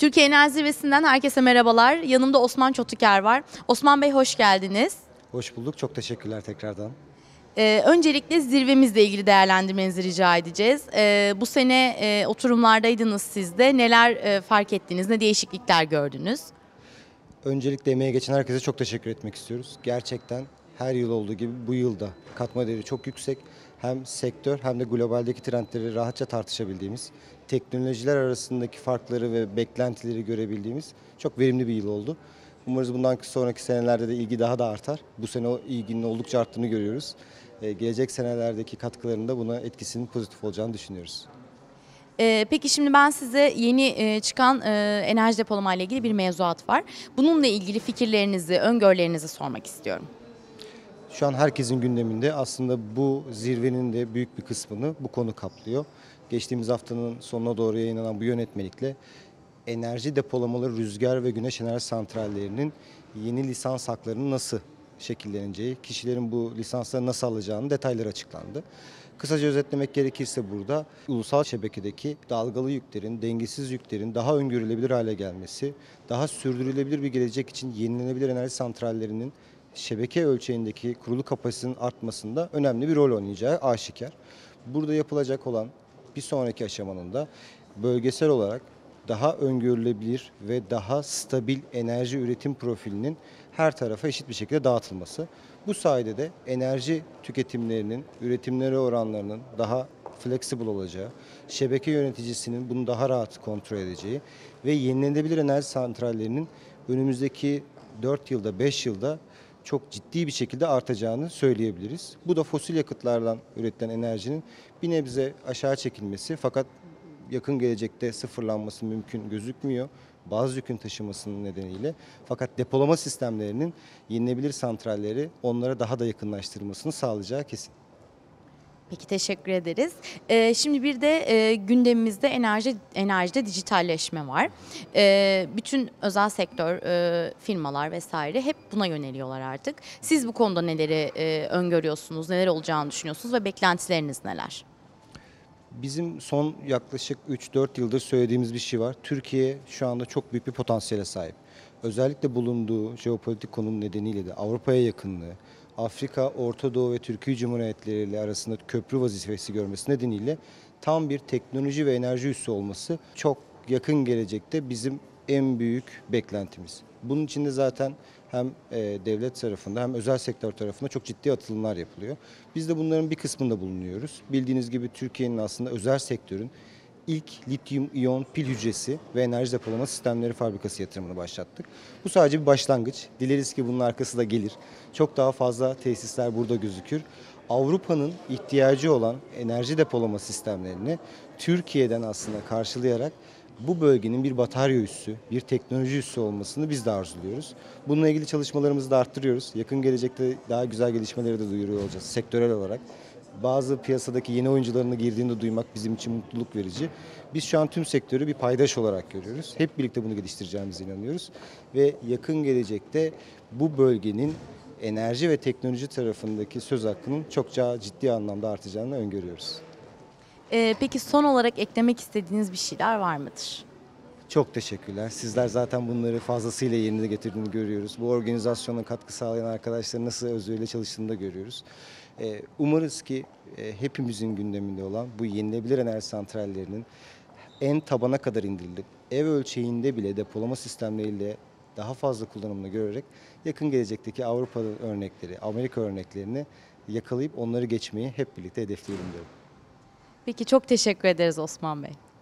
Türkiye Enerji Zirvesi'nden herkese merhabalar. Yanımda Osman Çotuker var. Osman Bey hoş geldiniz. Hoş bulduk. Çok teşekkürler tekrardan. Öncelikle zirvemizle ilgili değerlendirmenizi rica edeceğiz. Bu sene oturumlardaydınız siz de. Neler fark ettiniz, ne değişiklikler gördünüz? Öncelikle emeğe geçen herkese çok teşekkür etmek istiyoruz. Gerçekten her yıl olduğu gibi bu yılda katma değeri çok yüksek. Hem sektör hem de globaldeki trendleri rahatça tartışabildiğimiz, teknolojiler arasındaki farkları ve beklentileri görebildiğimiz çok verimli bir yıl oldu. Umarız bundan sonraki senelerde de ilgi daha da artar. Bu sene o ilginin oldukça arttığını görüyoruz. Gelecek senelerdeki katkılarının da buna etkisinin pozitif olacağını düşünüyoruz. Peki şimdi ben size yeni çıkan enerji depolama ile ilgili bir mevzuat var. Bununla ilgili fikirlerinizi, öngörülerinizi sormak istiyorum. Şu an herkesin gündeminde aslında bu zirvenin de büyük bir kısmını bu konu kaplıyor. Geçtiğimiz haftanın sonuna doğru yayınlanan bu yönetmelikle enerji depolamaları rüzgar ve güneş enerji santrallerinin yeni lisans haklarının nasıl şekilleneceği, kişilerin bu lisansları nasıl alacağının detayları açıklandı. Kısaca özetlemek gerekirse burada ulusal şebekedeki dalgalı yüklerin, dengesiz yüklerin daha öngörülebilir hale gelmesi, daha sürdürülebilir bir gelecek için yenilenebilir enerji santrallerinin şebeke ölçeğindeki kurulu kapasitenin artmasında önemli bir rol oynayacağı aşikar. Burada yapılacak olan bir sonraki aşamanın da bölgesel olarak daha öngörülebilir ve daha stabil enerji üretim profilinin her tarafa eşit bir şekilde dağıtılması. Bu sayede de enerji tüketimlerinin, üretimleri oranlarının daha flexible olacağı, şebeke yöneticisinin bunu daha rahat kontrol edeceği ve yenilenebilir enerji santrallerinin önümüzdeki 4 yılda, 5 yılda çok ciddi bir şekilde artacağını söyleyebiliriz. Bu da fosil yakıtlardan üretilen enerjinin bir nebze aşağı çekilmesi fakat yakın gelecekte sıfırlanması mümkün gözükmüyor. Bazı yükün taşımasının nedeniyle. Fakat depolama sistemlerinin yenilenebilir santralleri onlara daha da yakınlaştırmasını sağlayacağı kesin. Peki teşekkür ederiz. Şimdi bir de gündemimizde enerjide dijitalleşme var. Bütün özel sektör, firmalar vesaire hep buna yöneliyorlar artık. Siz bu konuda neleri öngörüyorsunuz, neler olacağını düşünüyorsunuz ve beklentileriniz neler? Bizim son yaklaşık 3-4 yıldır söylediğimiz bir şey var. Türkiye şu anda çok büyük bir potansiyele sahip. Özellikle bulunduğu jeopolitik konum nedeniyle de Avrupa'ya yakınlığı, Afrika, Orta Doğu ve Türkiye Cumhuriyetleri ile arasında köprü vazifesi görmesi nedeniyle tam bir teknoloji ve enerji üssü olması çok yakın gelecekte bizim en büyük beklentimiz. Bunun için de zaten hem devlet tarafında hem özel sektör tarafında çok ciddi atılımlar yapılıyor. Biz de bunların bir kısmında bulunuyoruz. Bildiğiniz gibi Türkiye'nin aslında özel sektörün ilk lityum iyon pil hücresi ve enerji depolama sistemleri fabrikası yatırımını başlattık. Bu sadece bir başlangıç. Dileriz ki bunun arkası da gelir. Çok daha fazla tesisler burada gözükür. Avrupa'nın ihtiyacı olan enerji depolama sistemlerini Türkiye'den aslında karşılayarak bu bölgenin bir batarya üssü, bir teknoloji üssü olmasını biz de arzuluyoruz. Bununla ilgili çalışmalarımızı da arttırıyoruz. Yakın gelecekte daha güzel gelişmeleri de duyuruyor olacağız sektörel olarak. Bazı piyasadaki yeni oyuncularına girdiğini duymak bizim için mutluluk verici. Biz şu an tüm sektörü bir paydaş olarak görüyoruz. Hep birlikte bunu geliştireceğimize inanıyoruz. Ve yakın gelecekte bu bölgenin enerji ve teknoloji tarafındaki söz hakkının çokça ciddi anlamda artacağını öngörüyoruz. Peki son olarak eklemek istediğiniz bir şeyler var mıdır? Çok teşekkürler. Sizler zaten bunları fazlasıyla yerine getirdiğini görüyoruz. Bu organizasyona katkı sağlayan arkadaşların nasıl özveriyle çalıştığını da görüyoruz. Umarız ki hepimizin gündeminde olan bu yenilenebilir enerji santrallerinin en tabana kadar indirilip ev ölçeğinde bile depolama sistemleriyle daha fazla kullanımını görerek yakın gelecekteki Avrupa örnekleri, Amerika örneklerini yakalayıp onları geçmeyi hep birlikte hedefleyelim diyorum. Peki çok teşekkür ederiz Osman Bey.